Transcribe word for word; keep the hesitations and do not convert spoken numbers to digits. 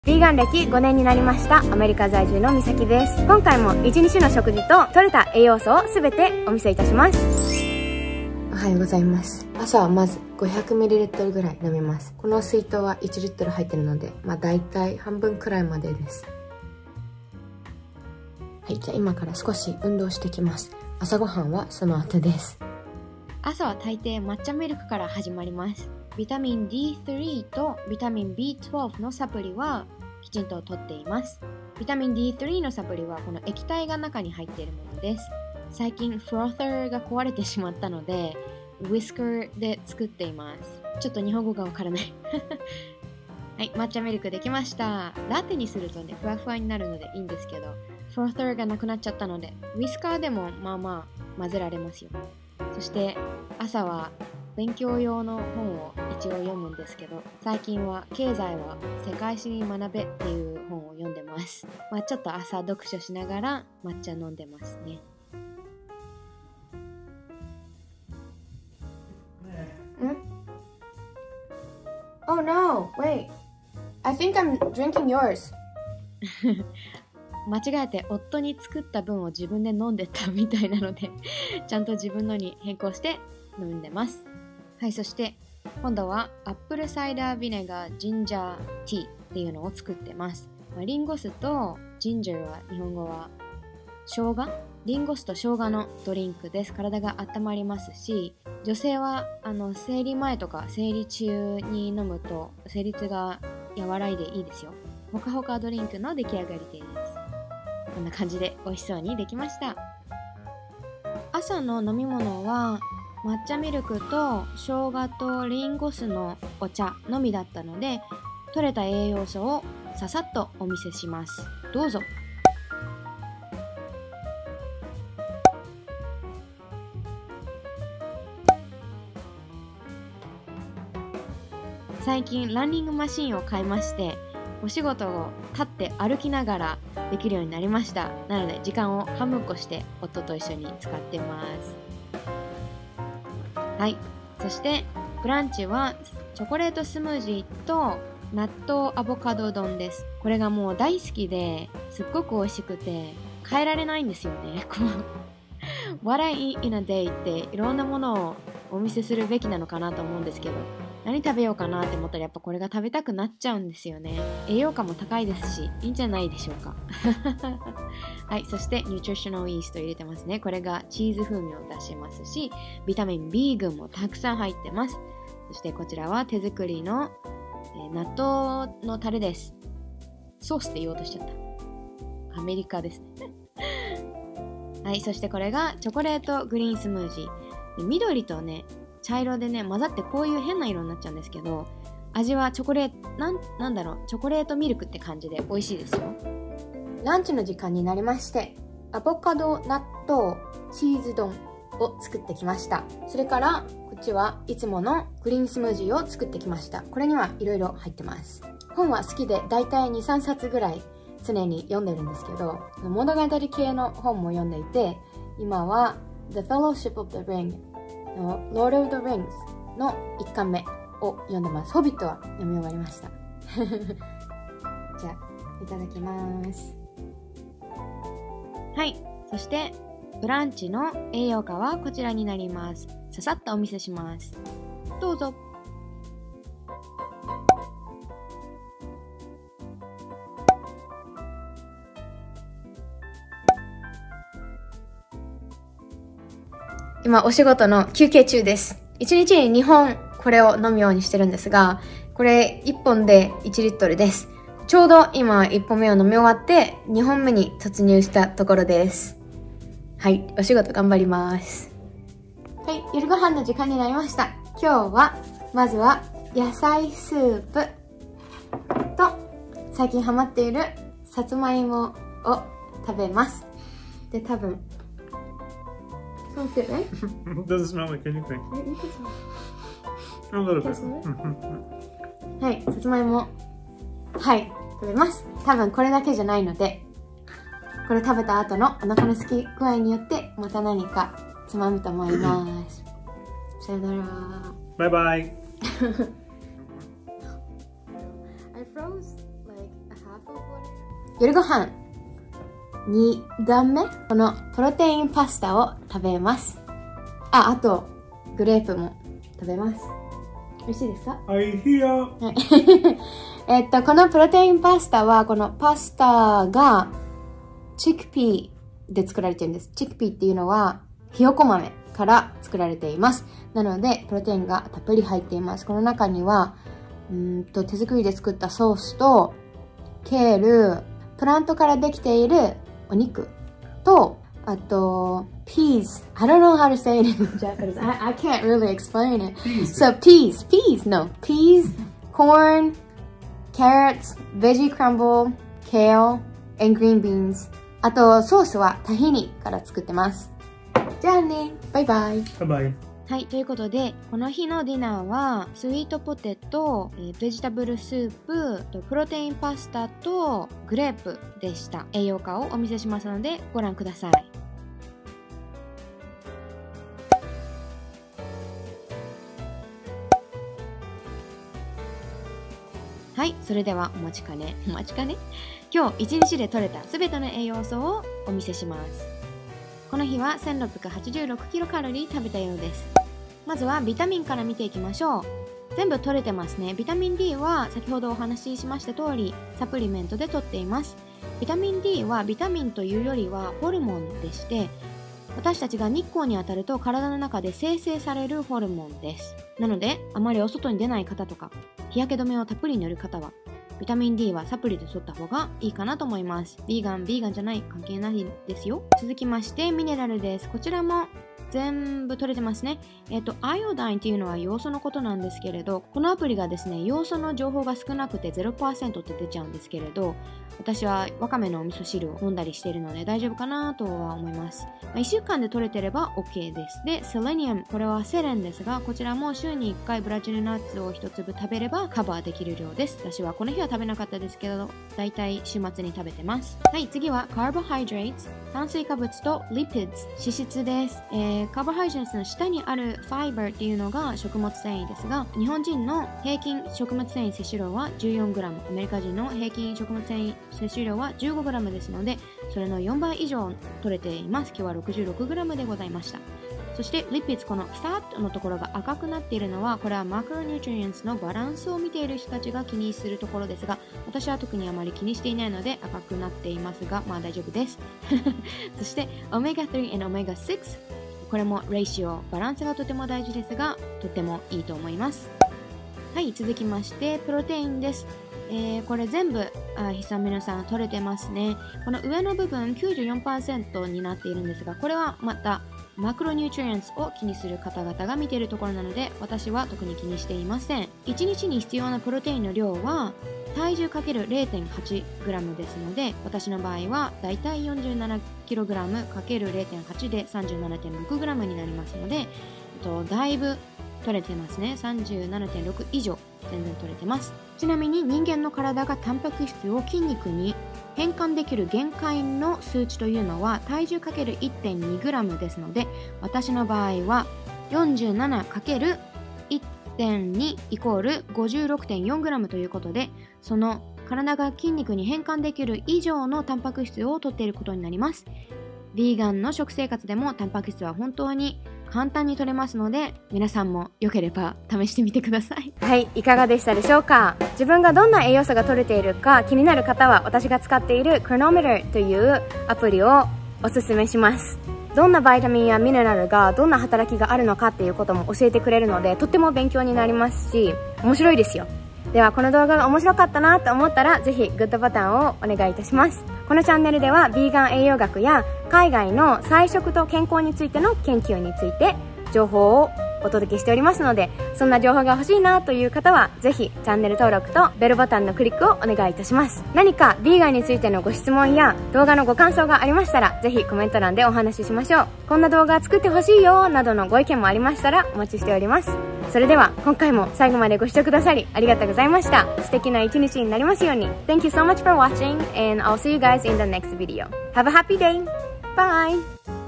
ヴィーガン歴ごねんになりましたアメリカ在住のみさきです。今回もいちにちの食事と摂れた栄養素をすべてお見せいたします。おはようございます。朝はまず ごひゃくミリリットル ぐらい飲みます。この水筒はいちリットル入ってるので、まあ大体半分くらいまでです。はい、じゃあ今から少し運動してきます。朝ごはんはその後です。 朝は大抵抹茶ミルクから始まります。ビタミン ディースリー とビタミン ビートゥエルブ のサプリはきちんと摂っています。ビタミン ディースリー のサプリはこの液体が中に入っているものです。最近フローサーが壊れてしまったのでウィスカーで作っています。ちょっと日本語がわからないはい、抹茶ミルクできました。ラテにするとね、ふわふわになるのでいいんですけど、フローサーがなくなっちゃったのでウィスカーでもまあまあ混ぜられますよ。そして朝は勉強用の本を一応読むんですけど、最近は経済は世界史に学べっていう本を読んでます。まあちょっと朝読書しながら抹茶飲んでますね。 ん Oh no, wait. I think I'm drinking yours. 間違えて夫に作った分を自分で飲んでたみたいなのでちゃんと自分のに変更して飲んでます。はい、そして今度はアップルサイダービネガージンジャーティーっていうのを作ってます。まあ、リンゴ酢とジンジャーは日本語は生姜リンゴ酢と生姜のドリンクです。体が温まりますし、女性はあの生理前とか生理中に飲むと生理痛が和らいでいいですよ。ほかほかドリンクの出来上がりです。こんな感じで美味しそうにできました。朝の飲み物は抹茶ミルクと生姜とリンゴ酢のお茶のみだったので、摂れた栄養素をささっとお見せします。どうぞ。最近ランニングマシンを買いまして、お仕事を立って歩きながらできるようになりました。なので時間を半分こして夫と一緒に使ってます。はい、そしてブランチはチョコレートスムージーと納豆アボカド丼です。これがもう大好きですっごく美味しくて変えられないんですよね。What I eat in a day っていろんなものをお見せするべきなのかなと思うんですけど、何食べようかなって思ったらやっぱこれが食べたくなっちゃうんですよね。栄養価も高いですしいいんじゃないでしょうかはい、そしてニュートリショナルイースト入れてますね。これがチーズ風味を出しますし、ビタミン B 群もたくさん入ってます。そしてこちらは手作りの、えー、納豆のタレです。ソースって言おうとしちゃった。アメリカですねはい、そしてこれがチョコレートグリーンスムージー。緑とね茶色でね混ざってこういう変な色になっちゃうんですけど、味はチョコレートなん、なんだろうチョコレートミルクって感じで美味しいですよ。 ランチの時間になりまして、アボカド納豆チーズ丼を作ってきました。それからこっちはいつものグリーンスムージーを作ってきました。これにはいろいろ入ってます。本は好きでだいたいにさんさつぐらい常に読んでるんですけど、物語系の本も読んでいて、今は The Fellowship of the Ring の Lord of the Rings のいっかんめを読んでます。ホビットは読み終わりましたじゃあいただきます。 はい、そしてブランチの栄養価はこちらになります。ささっとお見せします。どうぞ。 今お仕事の休憩中です。いちにちににほんこれを飲むようにしてるんですが、これいっぽんでいちリットルです。ちょうど今いっぽんめを飲み終わってにほんめに突入したところです。はい、お仕事頑張ります。はい、夜ご飯の時間になりました。今日はまずは野菜スープと最近ハマっているさつまいもを食べます。で、多分Smells good, right? It doesn't smell like anything. A little bit. はい、さつまいも。はい、食べます。多分これだけじゃないので、これ食べた後のお腹の空き具合によってまた何かつまむと思います。さよなら。 Bye bye. I froze like a 夜ご飯に段目、このプロテインパスタを食べます。あ、あとグレープも食べます。美味しいですか？ おいしいよ。 えっと、このプロテインパスタは、このパスタがチックピーで作られているんです。チックピーっていうのはひよこ豆から作られています。なので、プロテインがたっぷり入っています。この中には、うーんと手作りで作ったソースと、ケール、プラントからできているお肉と、あと、peas. I don't know how to say it in Japanese. I, I can't really explain it. Peas. So peas, peas, no. Peas, corn, carrots, veggie crumble, kale, and green beans. あと、ソースはタヒニから作ってます。じゃあね、バイバイ。 バイバイ。 はい、ということで、この日のディナーは、スイートポテト、えー、ベジタブルスープ、とプロテインパスタとグレープでした。栄養価をお見せしますので、ご覧ください。はい、それではお待ちかね、お待ちかね。今日一日で取れたすべての栄養素をお見せします。この日はせんろっぴゃくはちじゅうろくキロカロリー食べたようです。まずはビタミンから見ていきましょう。全部取れてますね。ビタミン D は先ほどお話ししました通り、サプリメントで取っています。ビタミン D はビタミンというよりはホルモンでして、私たちが日光に当たると体の中で生成されるホルモンです。なので、あまりお外に出ない方とか、日焼け止めをたっぷり塗る方は、ビタミン D はサプリで取った方がいいかなと思います。ビーガン、ビーガンじゃない、関係ないですよ。続きまして、ミネラルです。こちらも全部取れてますね。えっと、アイオダインっていうのは要素のことなんですけれど、このアプリがですね、要素の情報が少なくて ゼロパーセント って出ちゃうんですけれど、私はわかめのお味噌汁を飲んだりしているので大丈夫かなとは思います。まあ、いっしゅうかんで取れてれば OK です。で、セレニアム、これはセレンですが、こちらも週にいっかいブラジルナッツをひとつぶ食べればカバーできる量です。私はこの日は食べなかったですけど、だいたい週末に食べてます。はい、次はカーボハイドレート、炭水化物とリピッド、脂質です。えー、カーボハイドレートの下にあるファイバーっていうのが食物繊維ですが、日本人の平均食物繊維摂取量は じゅうよんグラム、アメリカ人の平均食物繊維摂取量は じゅうごグラム ですので、それのよんばい以上取れています。今日は ろくじゅうろくグラム でございました。そしてリピッド、このファットのところが赤くなっているのは、これはマクロニュートリエンツのバランスを見ている人たちが気にするところですが、私は特にあまり気にしていないので赤くなっていますが、まあ大丈夫です。そしてオメガスリー and オメガシックス、これもレイシオ、バランスがとても大事ですが、とてもいいと思います。はい、続きましてプロテインです。えー、これ全部あ久皆さん取れてますね。この上の部分 きゅうじゅうよんパーセント になっているんですが、これはまたマクロニュートリエンツを気にする方々が見ているところなので、私は特に気にしていません。いちにちに必要なプロテインの量は体重 ×れいてんはちグラム ですので、私の場合はだいたい よんじゅうななキログラム ×れいてんはち で さんじゅうななてんろくグラム になりますので、えっと、だいぶ取れてますね。さんじゅうななてんろく以上全然取れてます。ちなみに人間の体がタンパク質を筋肉に変換できる限界の数値というのは体重 ×いってんにグラム ですので、私の場合は よんじゅうなな×いってんに イコール ごじゅうろくてんよんグラム ということで、その体が筋肉に変換できる以上のタンパク質を摂っていることになります。ヴィーガンの食生活でもタンパク質は本当に簡単に取れますので、皆さんもよければ試してみてください。 はい、いかがでしたでしょうか。自分がどんな栄養素が取れているか気になる方は、私が使っている Chronometer というアプリをおすすめします。どんなバイタミンやミネラルがどんな働きがあるのかっていうことも教えてくれるので、とっても勉強になりますし、面白いですよ。ではこの動画が面白かったなと思ったら、ぜひグッドボタンをお願いいたします。このチャンネルではビーガン栄養学や海外の菜食と健康についての研究について情報をお届けしておりますので、そんな情報が欲しいなという方はぜひチャンネル登録とベルボタンのクリックをお願いいたします。何かビーガンについてのご質問や動画のご感想がありましたら、ぜひコメント欄でお話ししましょう。こんな動画作ってほしいよなどのご意見もありましたらお待ちしております。それでは今回も最後までご視聴くださりありがとうございました。素敵な一日になりますように。 Thank you so much for watching and I'll see you guys in the next video. Have a happy day. Bye.